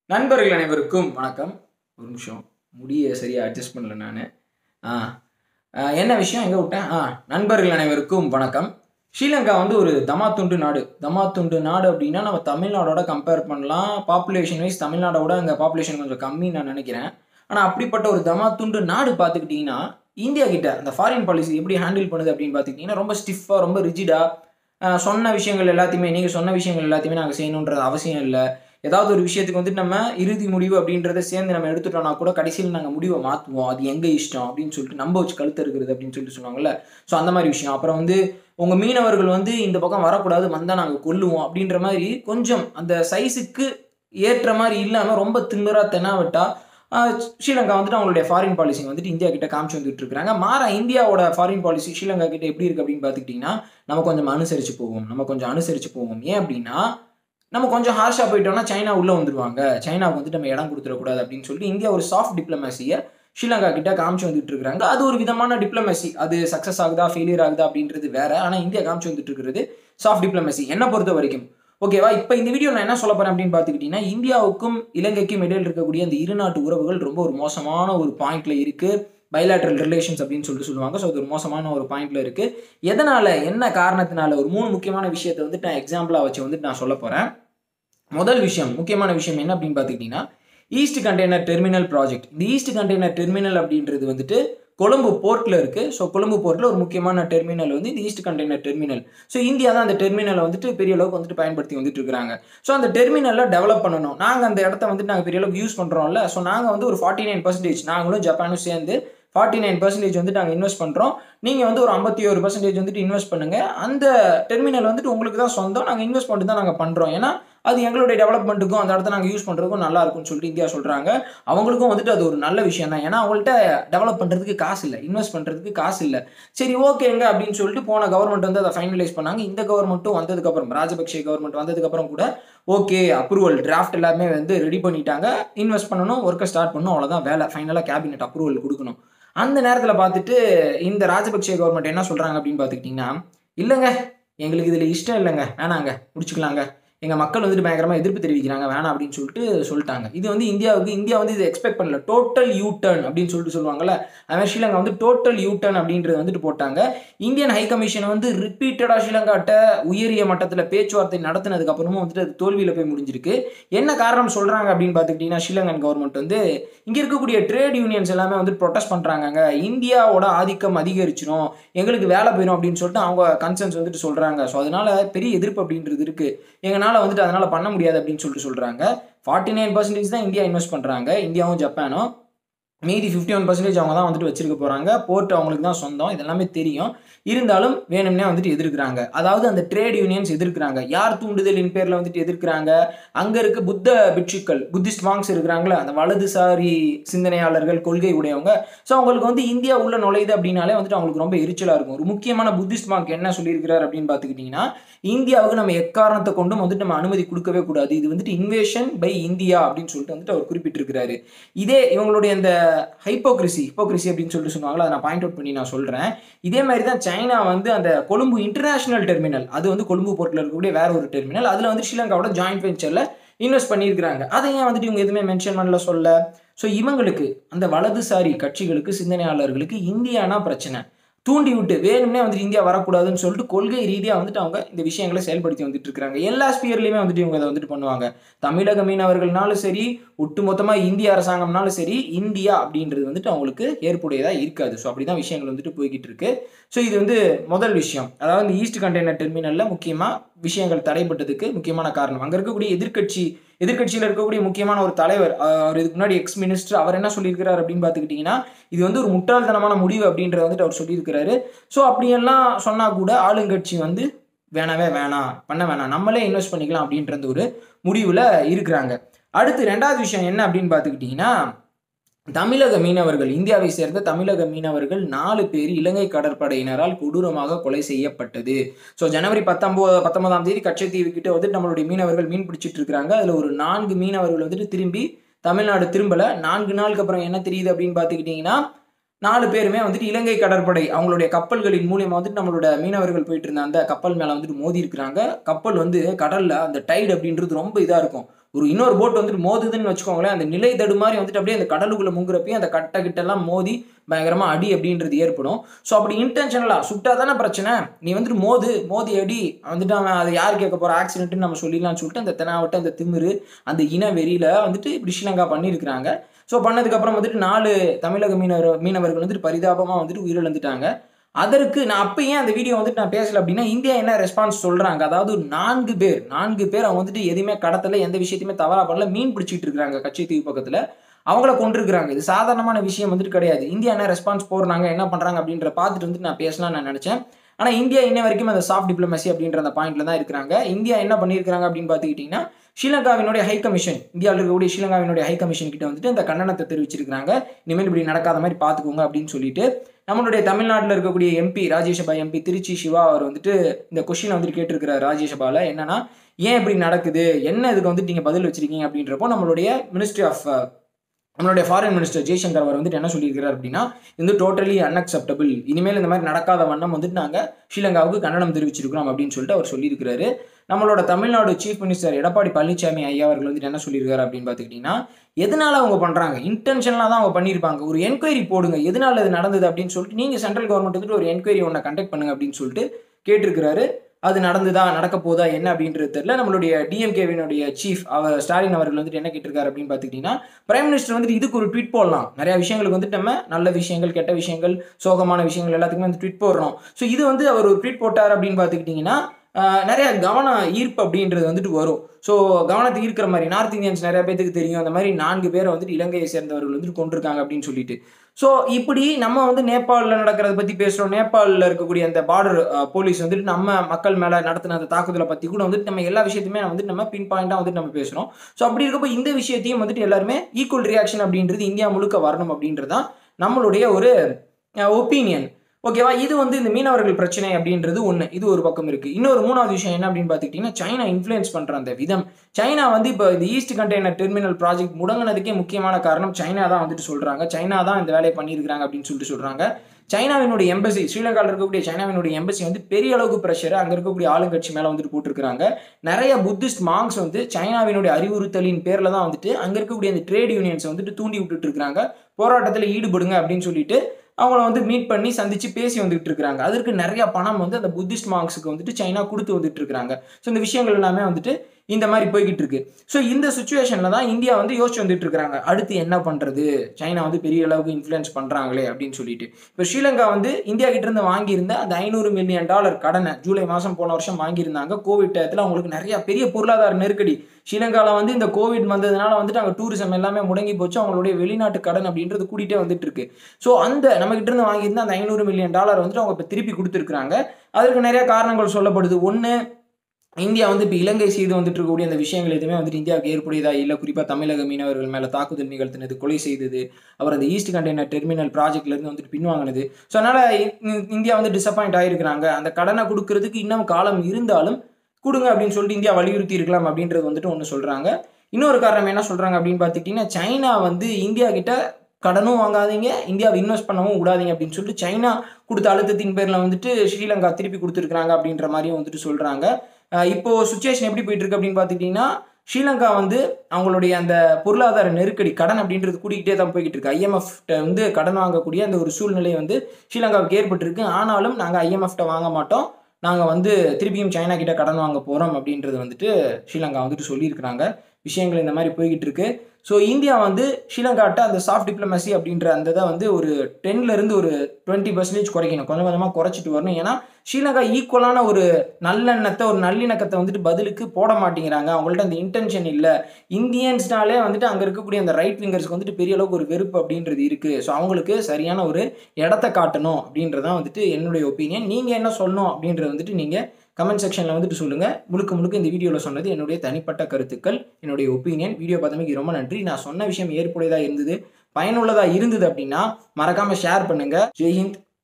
நண்பர்கள் அனைவருக்கும் வணக்கம். ஒரு நிமிஷம் முடிய சரியா அட்ஜஸ்ட் பண்ணல நானு. ஆ என்ன விஷயம் எங்க விட்டேன்? நண்பர்கள் அனைவருக்கும் வணக்கம். ஸ்ரீலங்கா வந்து ஒரு தமாத்துண்டு நாடு. தமாத்துண்டு நாடு அப்டின்னா, நம்ம தமிழ்நாடோட கம்பேர் பண்ணலாம். பாப்புலேஷன் வைஸ் தமிழ்நாட விட அங்க பாப்புலேஷன் கொஞ்சம் கம்மின்னு நான் நெனைக்கிறேன். ஆனா அப்படிப்பட்ட ஒரு தமாத்துண்டு நாடு பார்த்துக்கிட்டீங்கன்னா, இந்தியா கிட்ட அந்த ஃபாரின் பாலிசி எப்படி ஹேண்டில் பண்ணுது அப்படின்னு பார்த்துக்கிட்டீங்கன்னா, ரொம்ப ஸ்டிஃப்பா, ரொம்ப ரிஜிடா சொன்ன விஷயங்கள் எல்லாத்தையுமே நீங்க சொன்ன விஷயங்கள் எல்லாத்தையுமே நாங்க செய்யணும்ன்றது அவசியம் இல்ல. ஏதாவது ஒரு விஷயத்துக்கு வந்துட்டு நம்ம இறுதி முடிவு அப்படின்றத சேர்ந்து நம்ம எடுத்துட்டோம்னா கூட கடைசியில நாங்க முடிவ மாத்துவோம். அது எங்க இஷ்டம் அப்படின்னு சொல்லிட்டு நம்ப வச்சு கழுத்த இருக்கிறது அப்படின்னு சொல்லிட்டு சொல்லுவாங்கல்ல. ஸோ அந்த மாரி விஷயம். அப்புறம் வந்து உங்க மீனவர்கள் வந்து இந்த பக்கம் வரக்கூடாது, வந்தா நாங்க கொல்லுவோம் அப்படின்ற மாரி கொஞ்சம் அந்த சைஸ்க்கு ஏற்ற மாரி இல்லாம ரொம்ப திமிரா தெனாவட்டா அ ஸ்ரீலங்கா வந்துட்டு அவங்களுடைய ஃபாரின் பாலிசி வந்துட்டு இந்தியா கிட்ட காமிச்சு வந்துட்டு இருக்காங்க. மாறா இந்தியாவோட ஃபாரின் பாலிசி ஸ்ரீலங்கா கிட்ட எப்படி இருக்கு அப்படின்னு பார்த்துக்கிட்டீங்கன்னா, நம்ம கொஞ்சம் அனுசரிச்சு போவோம். நம்ம கொஞ்சம் அனுசரிச்சு போவோம். ஏன் அப்படின்னா நம்ம கொஞ்சம் ஹார்ஷா போயிட்டோம்னா, சைனா உள்ள வந்துருவாங்க. சைனாவுக்கு வந்துட்டு நம்ம இடம் குடுத்துறக்கூடாது அப்படின்னு சொல்லிட்டு, இந்தியா ஒரு சாஃப்ட் டிப்ளமேசிய ஸ்ரீலங்கா கிட்ட காமிச்சு வந்துட்டு இருக்காங்க. அது ஒரு விதமான டிப்ளமேசி. அது சக்சஸ் ஆகுதா, ஃபெயிலியர் ஆகுதா அப்படின்றது வேற. ஆனா இந்தியா காமிச்சு வந்துட்டு இருக்கிறது சாஃப்ட் டிப்ளமேசி. என்ன பொறுத்தவரைக்கும். ஓகேவா? இப்ப இந்த வீடியோல நான் என்ன சொல்லப் போறேன் அப்படின்னு பார்த்துக்கிட்டீங்கன்னா, இந்தியாவுக்கும், இலங்கைக்கும் இடையில இருக்கக்கூடிய அந்த இரு நாட்டு உறவுகள் ரொம்ப ஒரு மோசமான ஒரு பாயிண்ட்ல இருக்கு. பைலேட்டரல் ரிலேஷன்ஸ் அப்படின்னு சொல்லிட்டு சொல்லுவாங்க. ஸோ அது ஒரு மோசமான ஒரு பாயிண்ட்ல இருக்கு. எதனால? என்ன காரணத்தினால? ஒரு 3 முக்கியமான விஷயத்த வந்துட்டு நான் எக்ஸாம்பிளா வச்சு வந்துட்டு நான் சொல்லப் போறேன். முதல் விஷயம், முக்கியமான விஷயம் என்ன அப்படின்னு பார்த்துக்கிட்டீங்கன்னா, ஈஸ்ட் கண்டெய்னர் டெர்மினல் ப்ராஜெக்ட். இந்த ஈஸ்ட் கண்டெய்னர் டெர்மினல் அப்படின்றது வந்துட்டு கொழும்பு போர்ட்ல இருக்கு. ஸோ கொழும்பு போர்ட்ல ஒரு முக்கியமான டெர்மினல் வந்து இந்த east container terminal. So India தான் அந்த டெர்மினல வந்துட்டு பெரிய அளவுக்கு வந்துட்டு பயன்படுத்தி வந்துட்டு இருக்காங்க. ஸோ அந்த டெர்மினல டெவலப் பண்ணணும். நாங்க அந்த இடத்த வந்துட்டு நாங்க பெரிய அளவுக்கு யூஸ் பண்றோம்ல. ஸோ நாங்க வந்து ஒரு 49% நாங்களும் ஜப்பானும் சேர்ந்து 49% வந்துட்டு நாங்க இன்வெஸ்ட் பண்றோம். நீங்க வந்து ஒரு 51% வந்துட்டு இன்வெஸ்ட் பண்ணுங்க. அந்த டெர்மினல் வந்துட்டு உங்களுக்கு தான் சொந்தம். நாங்க இன்வெஸ்ட்மென்ட் தான் நாங்க பண்றோம். ஏன்னா அது எங்களுடைய டெவலப்மென்ட்க்கும் அந்த இடத்த நாங்க யூஸ் பண்றதுக்கும் நல்லா இருக்கும்னு சொல்லிட்டு இந்தியா சொல்றாங்க. அவங்களுக்கும் வந்துட்டு அது ஒரு நல்ல விஷயம் தான். ஏன்னா அவங்கள்ட்ட டெவலப் பண்றதுக்கு காசு இல்ல. இன்வெஸ்ட் பண்றதுக்கு காசு இல்ல. சரி ஓகேங்க அப்படின்னு சொல்லிட்டு போன கவர்ன்மெண்ட் வந்து அத ஃபைனலைஸ் பண்ணாங்க. இந்த கவர்ன்மென்ட்டும் வந்ததுக்கு அப்புறம் ராஜபக்சே கவர்ன்மெண்ட் வந்ததுக்கு அப்புறம் கூட ஓகே அப்ரூவல் டிராஃப்ட் எல்லாமே வந்து ரெடி பண்ணிட்டாங்க. இன்வெஸ்ட் பண்ணனும், வொர்க்க ஸ்டார்ட் பண்ணனும் அவ்வளவுதான் வேலை. ஃபைனலா கேபினெட் அப்ரூவல் குடுக்கணும். அந்த நேரத்துல பார்த்துட்டு இந்த ராஜபக்சே கவர்ன்மெண்ட் என்ன சொல்றாங்க அப்படின்னு பார்த்துக்கிட்டீங்கன்னா, இல்லங்க எங்களுக்கு இதுல இஷ்டம் இல்லங்க. வேணாங்க. முடிச்சுக்கலாங்க. எங்க மக்கள் வந்துட்டு பயங்கரமா எதிர்ப்பு தெரிவிக்கிறாங்க. வேணாம் அப்படின்னு சொல்லிட்டாங்க. இது வந்து இந்தியா வந்து இத எக்ஸ்பெக்ட் பண்ணல. டோட்டல் யூ டர்ன் அப்படின்னு சொல்லிட்டு சொல்லுவாங்கல்ல. அது மாரி ஸ்ரீலங்கா வந்து டோட்டல் யூ டர்ன் அப்படின்றத வந்துட்டு போட்டாங்க. இந்தியன் ஹை கமிஷன் வந்து ரிப்பீட்டடா ஸ்ரீலங்காட்ட உயரிய மட்டத்துல பேச்சுவார்த்தை நடத்தினதுக்கு அப்புறமும் வந்துட்டு அது தோல்வியில போய் முடிஞ்சிருக்கு. என்ன காரணம் சொல்றாங்க அப்படின்னு பார்த்துக்கிட்டீங்கன்னா, ஸ்ரீலங்கன் கவர்ன்மெண்ட் வந்து இங்க இருக்கக்கூடிய ட்ரேட் யூனியன்ஸ் எல்லாமே வந்து புரொடெஸ்ட் பண்றாங்கங்க. இந்தியாவோட ஆதிக்கம் அதிகரிச்சிரும். எங்களுக்கு வேலை போயிரும் அப்படின்னு சொல்லிட்டு அவங்க கன்சர்ன்ஸ் வந்துட்டு சொல்றாங்க. ஸோ அதனால பெரிய எதிர்ப்பு அப்படின்றது இருக்கு. எங்கனால வந்துட்டு அதனால பண்ண முடியாது அப்படின்னு சொல்லிட்டு சொல்றாங்க. 49% தான் இந்தியா இன்வெஸ்ட் பண்றாங்க. இந்தியாவும், ஜப்பானும். மீதி 51% அவங்க தான் வந்துட்டு வச்சிருக்க போறாங்க. போர்ட் அவங்களுக்கு தான் சொந்தம். இது எல்லாமே தெரியும். இருந்தாலும் வேணும்னே வந்துட்டு எதிர்க்கிறாங்க. அதாவது அந்த ட்ரேட் யூனியன்ஸ் எதிர்க்கிறாங்க. யார் தூண்டுதலின் பேர்ல வந்துட்டு எதிர்க்கிறாங்க? அங்க இருக்க புத்த பிட்சுக்கள், புத்திஸ்ட் மாங்க்ஸ் இருக்கிறாங்கல்ல, அந்த வலதுசாரி சிந்தனையாளர்கள், கொள்கை உடையவங்க. ஸோ அவங்களுக்கு வந்து இந்தியா உள்ள நுழையுது அப்படின்னாலே வந்துட்டு அவங்களுக்கு ரொம்ப எரிச்சலா இருக்கும். ஒரு முக்கியமான புத்திஸ்ட் மாங்க் என்ன சொல்லியிருக்கிறார் அப்படின்னு பார்த்துக்கிட்டீங்கன்னா, இந்தியாவுக்கு நம்ம எக்காரணத்த கொண்டும் வந்துட்டு நம்ம அனுமதி குடுக்கவே கூடாது. இது வந்துட்டு இன்வேஷன் பை இந்தியா அப்படின்னு சொல்லிட்டு வந்துட்டு அவர் குறிப்பிட்டிருக்கிறாரு. இதே இவங்களுடைய இந்த ஹிப்போக்ரிசி அப்படின்னு சொல்லிட்டு சொன்னாங்கல்ல, அத நான் பாயிண்ட் அவுட் பண்ணி நான் சொல்றேன். இதே மாரி தான் சைனா வந்து அந்த கொழும்பு இன்டர்நேஷனல் டெர்மினல், அது வந்து கொழும்பு போர்ட்ல இருக்கக்கூடிய வேற ஒரு டெர்மினல். அதுல வந்து ஸ்ரீலங்காவோட ஜாயிண்ட் வெஞ்சர்ல இன்வெஸ்ட் பண்ணியிருக்கிறாங்க. அத ஏன் வந்துட்டு இவங்க எதுவுமே மென்ஷன் பண்ணல சொல்ல? ஸோ இவங்களுக்கு அந்த வலதுசாரி கட்சிகளுக்கு, சிந்தனையாளர்களுக்கு இந்தியானா பிரச்சனை. தூண்டி விட்டு வேணும்னே வந்துட்டு இந்தியா வரக்கூடாதுன்னு சொல்லிட்டு கொள்கை ரீதியா வந்துட்டு அவங்க இந்த விஷயங்கள செயல்படுத்தி வந்துட்டு இருக்காங்க. எல்லா ஸ்பியர்லயுமே வந்துட்டு இவங்க அத வந்துட்டு பண்ணுவாங்க. தமிழக மீனவர்கள்னாலும் சரி, ஒட்டுமொத்தமா இந்திய அரசாங்கம்னாலும் சரி, இந்தியா அப்படின்றது வந்துட்டு அவங்களுக்கு ஏற்புடையதா இருக்காது. ஸோ அப்படிதான் விஷயங்கள் வந்துட்டு போய்க்கிட்டு இருக்கு. ஸோ இது வந்து முதல் விஷயம். அதாவது இந்த ஈஸ்ட் கண்டெய்னர் டெர்மினல்ல முக்கியமா விஷயங்கள் தடைப்பட்டதுக்கு முக்கியமான காரணம். அங்க இருக்கக்கூடிய எதிர்க்கட்சியில இருக்கக்கூடிய முக்கியமான ஒரு தலைவர், அவர் இதுக்கு முன்னாடி எக்ஸ் மினிஸ்டர் அவர் என்ன சொல்லியிருக்கிறார் அப்படின்னு பார்த்துக்கிட்டீங்கன்னா, இது வந்து ஒரு முட்டாள்தனமான முடிவு அப்படின்றத வந்துட்டு அவர் சொல்லியிருக்கிறாரு. ஸோ அப்படியெல்லாம் சொன்னா கூட ஆளுங்கட்சி வந்து வேணவே வேணாம், பண்ண வேணாம். நம்மளே இன்வெஸ்ட் பண்ணிக்கலாம் அப்படின்ற ஒரு முடிவுல இருக்கிறாங்க. அடுத்து 2வது விஷயம் என்ன அப்படின்னு பார்த்துக்கிட்டீங்கன்னா, தமிழக மீனவர்கள், இந்தியாவை சேர்ந்த தமிழக மீனவர்கள் 4 பேர் இலங்கை கடற்படையினரால் கொடூரமாக கொலை செய்யப்பட்டது. ஸோ ஜனவரி 19ஆம் தேதி கச்சத்தீவு கிட்ட வந்துட்டு நம்மளுடைய மீனவர்கள் மீன் பிடிச்சிட்டு இருக்காங்க. அதுல ஒரு 4 மீனவர்கள் வந்துட்டு திரும்பி தமிழ்நாடு திரும்பல. 4 நாளுக்கு அப்புறம் என்ன தெரியுது அப்படின்னு பார்த்துக்கிட்டீங்கன்னா, 4 பேருமே வந்துட்டு இலங்கை கடற்படை அவங்களுடைய கப்பல்களின் மூலியமா வந்துட்டு நம்மளோட மீனவர்கள் போயிட்டு இருந்த அந்த கப்பல் மேல வந்துட்டு மோதி இருக்கிறாங்க. கப்பல் வந்து கடல்ல அந்த டைடு அப்படின்றது ரொம்ப இதா இருக்கும். இன்னொரு போட் வந்துட்டு மோதுதுன்னு வச்சுக்கோங்களேன், அந்த நிலை தடுமாறி வந்துட்டு அப்படியே அந்த கடலுக்குள்ள முங்குறப்பயும் அந்த கட்ட கிட்டலாம் மோதி பயங்கரமா அடி அப்படின்றது ஏற்படும். ஸோ அப்படி இன்டென்ஷனலா சுட்டா தானே பிரச்சனை, நீ வந்துட்டு மோதி அடி வந்துட்டு அவன் அதை யார் கேட்க போற ஆக்சிடென்ட்னு நம்ம சொல்லிடலாம்னு சொல்லிட்டு அந்த தெனாவட்டு அந்த திமிரு அந்த இன வெறியில வந்துட்டு இப்படி ஸ்ரீலங்கா பண்ணியிருக்கிறாங்க. ஸோ பண்ணதுக்கப்புறம் வந்துட்டு 4 தமிழக மீனவர்கள் வந்துட்டு பரிதாபமாக வந்துட்டு உயிரிழந்துட்டாங்க. அதற்கு நான் அப்போ ஏன் அந்த வீடியோ வந்துட்டு நான் பேசல அப்படின்னா, இந்தியா என்ன ரெஸ்பான்ஸ் சொல்கிறாங்க, அதாவது 4 பேர் அவங்க வந்துட்டு எதுவுமே கடத்தல, எந்த விஷயத்தையுமே தவறாக பண்ணல, மீன் பிடிச்சிட்டு இருக்காங்க கச்சைத்தீவு பக்கத்தில், அவங்கள கொண்டிருக்கிறாங்க. இது சாதாரணமான விஷயம் வந்துட்டு கிடையாது. இந்தியா என்ன ரெஸ்பான்ஸ் போடுறாங்க, என்ன பண்ணுறாங்க அப்படின்ற பார்த்துட்டு வந்துட்டு நான் பேசலாம்னு நான் நினச்சேன். ஆனால் இந்தியா இன்ன வரைக்கும் அந்த சாஃப்ட் டிப்ளமசி அப்படின்ற அந்த பாயிண்ட்ல தான் இருக்கிறாங்க. இந்தியா என்ன பண்ணியிருக்காங்க அப்படின்னு பார்த்துக்கிட்டிங்கன்னா, ஸ்ரீலங்காவினுடைய ஹை கமிஷன், இந்தியாவில் இருக்கக்கூடிய ஸ்ரீலங்காவினுடைய ஹை கமிஷன் கிட்ட வந்துட்டு இந்த கண்டனத்தை தெரிவிச்சிருக்காங்க. இனிமேல் இப்படி நடக்காத மாதிரி பார்த்துக்கோங்க அப்படின்னு சொல்லிட்டு, நம்மளுடைய தமிழ்நாட்டில் இருக்கக்கூடிய எம்பி ராஜ்யசபா எம்பி திருச்சி சிவா அவர் வந்துட்டு இந்த கொஸ்டினை வந்துட்டு கேட்டிருக்கிறார் ராஜ்யசபாவில். என்னன்னா, ஏன் இப்படி நடக்குது, என்ன இதுக்கு வந்துட்டு நீங்கள் பதில் வச்சிருக்கீங்க அப்படின்றப்போ நம்மளுடைய ஃபாரின் மினிஸ்டர் ஜெய்சங்கர் அவர் வந்துட்டு என்ன சொல்லியிருக்கிறார் அப்படின்னா, இது டோட்டலி அன்அக்செப்டபிள், இனிமேல் இந்த மாதிரி நடக்காத வண்ணம் வந்துட்டு நாங்கள் ஸ்ரீலங்காவுக்கு கண்டனம் தெரிவிச்சிருக்கிறோம் அப்படின்னு சொல்லிட்டு அவர் சொல்லியிருக்கிறாரு. நம்மளோட தமிழ்நாடு சீஃப் மினிஸ்டர் எடப்பாடி பழனிசாமி ஐயா அவர்கள் வந்துட்டு என்ன சொல்லியிருக்காரு அப்படின்னு பார்த்துக்கிட்டிங்கன்னா, எதனால அவங்க பண்ணுறாங்க, இன்டென்ஷனலாக தான் அவங்க பண்ணியிருப்பாங்க, ஒரு என்கொயரி போடுங்க, எதனால இது நடந்தது அப்படின்னு சொல்லிட்டு நீங்கள் சென்ட்ரல் கவர்மெண்ட் வந்துட்டு ஒரு என்கொயரி ஒன்று கண்டக்ட் பண்ணுங்க அப்படின்னு சொல்லிட்டு கேட்டிருக்கிறாரு. அது நடந்துதா, நடக்க போதா என்ன அப்படின்றது தெரியல. நம்மளுடைய டிஎம்கேவினுடைய சீஃப் ஸ்டாலின் அவர்கள் வந்துட்டு என்ன கேட்டிருக்காரு அப்படின்னு பார்த்துக்கிட்டிங்கன்னா, பிரைம் மினிஸ்டர் வந்துட்டு இதுக்கு ஒரு ட்வீட் போடலாம், நிறைய விஷயங்களுக்கு வந்துட்டு நம்ம நல்ல விஷயங்கள், கெட்ட விஷயங்கள், சோகமான விஷயங்கள் எல்லாத்துக்குமே வந்து ட்வீட் போடுறோம். ஸோ இது வந்து அவர் ஒரு ட்வீட் போட்டார் அப்படின்னு பார்த்துக்கிட்டிங்கன்னா நிறைய கவன ஈர்ப்பு அப்படின்றது வந்துட்டு வரும். ஸோ கவனத்தை ஈர்க்கிற மாதிரி நார்த் இந்தியன்ஸ் நிறைய பேருக்கு தெரியும், அந்த மாதிரி 4 பேரை வந்துட்டு இலங்கையை சேர்ந்தவர்கள் வந்துட்டு கொண்டிருக்காங்க அப்படின்னு சொல்லிட்டு. ஸோ இப்படி நம்ம வந்து நேபாளில் நடக்கிறத பற்றி பேசுகிறோம், நேபாளில் இருக்கக்கூடிய அந்த பார்டர் போலீஸ் வந்துட்டு நம்ம மக்கள் மேலே நடத்தின அந்த தாக்குதலை பற்றி கூட வந்துட்டு நம்ம எல்லா விஷயத்தையுமே வந்துட்டு நம்ம பின் பாயிண்டாக வந்துட்டு நம்ம பேசுகிறோம். ஸோ அப்படி இருக்கப்போ இந்த விஷயத்தையும் வந்துட்டு எல்லாருமே ஈக்குவல் ரியாக்ஷன் அப்படின்றது இந்தியா முழுக்க வரணும் அப்படின்றதான் நம்மளுடைய ஒரு ஒப்பீனியன். ஓகேவா, இது வந்து இந்த மீனவர்கள் பிரச்சனை அப்படின்றது ஒன்று, இது ஒரு பக்கம் இருக்கு. இன்னொரு 3வது விஷயம் என்ன அப்படின்னு பார்த்துக்கிட்டிங்கன்னா, சைனா இன்ஃப்ளூயன்ஸ் பண்ணுற அந்த விதம். சைனா வந்து இப்போ இந்த ஈஸ்ட் கண்டெய்னர் டெர்மினல் ப்ராஜெக்ட் முடங்கினதுக்கே முக்கியமான காரணம் சைனா தான் வந்துட்டு சொல்கிறாங்க. சைனா தான் இந்த வேலையை பண்ணியிருக்கிறாங்க அப்படின்னு சொல்லிட்டு சொல்கிறாங்க. சைனாவினுடைய எம்பசி, ஸ்ரீலங்காவில் இருக்கக்கூடிய சைனாவினுடைய எம்பசி வந்து பெரிய அளவுக்கு ப்ரெஷர் அங்கே இருக்கக்கூடிய ஆளுங்கட்சி மேலே வந்துட்டு போட்டிருக்கிறாங்க. நிறைய புத்திஸ்ட் மாங்ஸ் வந்து சைனாவினுடைய அறிவுறுத்தலின் பேரில் தான் வந்துட்டு அங்கே இருக்கக்கூடிய அந்த ட்ரேட் யூனியன்ஸை வந்துட்டு தூண்டி விட்டுட்டு இருக்கிறாங்க, போராட்டத்தில் ஈடுபடுங்க அப்படின்னு சொல்லிட்டு அவங்கள வந்து மீட் பண்ணி சந்திச்சு பேசி வந்துட்டு இருக்காங்க. அதற்கு நிறைய பணம் வந்து அந்த புத்திஸ்ட் மாங்ஸுக்கு வந்துட்டு சைனா கொடுத்து வந்துட்டு இருக்காங்க. ஸோ இந்த விஷயங்கள் எல்லாமே வந்துட்டு இந்த மாதிரி போய்கிட்டு இருக்கு. ஸோ இந்த சுச்சுவேஷன்ல தான் இந்தியா வந்து யோசிச்சு வந்துட்டு இருக்காங்க, அடுத்து என்ன பண்றது, சைனா வந்து பெரிய அளவுக்கு இன்ஃப்ளூயன்ஸ் பண்றாங்களே அப்படின்னு சொல்லிட்டு. இப்போ ஸ்ரீலங்கா வந்து இந்தியா கிட்ட இருந்து வாங்கியிருந்த அந்த $500 மில்லியன் கடனை ஜூலை மாதம் போன வருஷம் வாங்கியிருந்தாங்க. கோவிட் டயத்தில் அவங்களுக்கு நிறைய பெரிய பொருளாதார நெருக்கடி. ஸ்ரீலங்காவில் வந்து இந்த கோவிட் வந்ததுனால வந்துட்டு அங்கே டூரிசம் எல்லாமே முடங்கி போச்சு, அவங்களுடைய வெளிநாட்டு கடன் அப்படின்றது கூட்டிகிட்டே வந்துட்டு இருக்கு. ஸோ அந்த நம்ம கிட்ட இருந்து வாங்கியிருந்த அந்த $500 மில்லியன் வந்துட்டு அவங்க இப்போ திருப்பி கொடுத்துருக்காங்க. அதற்கு நிறைய காரணங்கள் சொல்லப்படுது. ஒன்று, இந்தியா வந்து இப்போ இலங்கை செய்து வந்துட்டு இருக்கக்கூடிய அந்த விஷயங்கள் எதுவுமே வந்துட்டு இந்தியாவுக்கு ஏற்புடையதா இல்லை, குறிப்பாக தமிழக மீனவர்கள் மேலே தாக்குதல் நிகழ்த்தினது, கொலை செய்தது, அப்புறம் அந்த ஈஸ்ட் கண்டெய்னர் டெர்மினல் ப்ராஜெக்ட்லேருந்து வந்துட்டு பின்வாங்கினது. ஸோ அதனால் இந்தியா வந்து டிசப்பாயிண்ட் ஆகிருக்கிறாங்க. அந்த கடனை கொடுக்கறதுக்கு இன்னும் காலம் இருந்தாலும் கொடுங்க அப்படின்னு சொல்லிட்டு இந்தியா வலியுறுத்தி இருக்கலாம் அப்படின்றது வந்துட்டு ஒன்று சொல்கிறாங்க. இன்னொரு காரணம் என்ன சொல்கிறாங்க அப்படின்னு பார்த்துக்கிட்டிங்கன்னா, சைனா வந்து இந்தியா கிட்ட கடனும் வாங்காதீங்க, இந்தியாவை இன்வெஸ்ட் பண்ணவும் விடாதீங்க அப்படின்னு சொல்லிட்டு சைனா கொடுத்த அழுத்தத்தின் பேரில் வந்துட்டு ஸ்ரீலங்கா திருப்பி கொடுத்துருக்காங்க அப்படின்ற மாதிரியும் வந்துட்டு சொல்கிறாங்க. இப்போ சுச்சுவேஷன் எப்படி போயிட்டு இருக்கு அப்படின்னு பார்த்துக்கிட்டிங்கன்னா, ஸ்ரீலங்கா வந்து அவங்களுடைய அந்த பொருளாதார நெருக்கடி கடன் அப்படின்றது கூட்டிகிட்டே தான் போய்கிட்டு இருக்கு. ஐஎம்எஃப்ட வந்து கடன் வாங்கக்கூடிய அந்த ஒரு சூழ்நிலை வந்து ஸ்ரீலங்காவுக்கு ஏற்பட்டிருக்கு. ஆனாலும் நாங்கள் ஐஎம்எஃப்ட வாங்க மாட்டோம், நாங்கள் வந்து திருப்பியும் சைனா கிட்ட கடன் வாங்க போகிறோம் அப்படின்றது வந்துட்டு ஸ்ரீலங்கா வந்துட்டு சொல்லியிருக்கிறாங்க. விஷயங்கள் இந்த மாதிரி போய்கிட்டு இருக்கு. ஸோ இந்தியா வந்து ஸ்ரீலங்காட்ட அந்த சாஃப்ட் டிப்ளமசி அப்படின்ற அந்த இதை வந்து ஒரு 10லேருந்து ஒரு 20% குறைக்கணும், கொஞ்சம் கொஞ்சமாக குறைச்சிட்டு வரணும். ஏன்னா ஸ்ரீலங்கா ஈக்குவலான ஒரு நல்லெண்ணத்தை, ஒரு நல்லிணக்கத்தை வந்துட்டு பதிலுக்கு போட மாட்டேங்கிறாங்க. அவங்கள்ட்ட அந்த இன்டென்ஷன் இல்லை. இந்தியன்ஸ்னாலே வந்துட்டு அங்கே இருக்கக்கூடிய அந்த ரைட் விங்கர்ஸ்க்கு வந்துட்டு பெரிய அளவுக்கு ஒரு வெறுப்பு அப்படின்றது இருக்குது. ஸோ அவங்களுக்கு சரியான ஒரு இடத்த காட்டணும் அப்படின்றதான் வந்துட்டு என்னுடைய ஒப்பீனியன். நீங்கள் என்ன சொல்லணும் அப்படின்றது வந்துட்டு நீங்கள் கமெண்ட் செக்ஷனில் வந்துட்டு சொல்லுங்கள். முழுக்க இந்த வீடியோவில் சொன்னது என்னுடைய தனிப்பட்ட கருத்துக்கள், என்னுடைய ஒப்பீனியன். வீடியோ பார்த்தமைக்கு ரொம்ப நன்றி. நான் சொன்ன விஷயம் ஏற்புடையதாக இருந்தது, பயனுள்ளதாக இருந்தது அப்படின்னா மறக்காமல் ஷேர் பண்ணுங்கள். ஜெய்ஹிந்த்.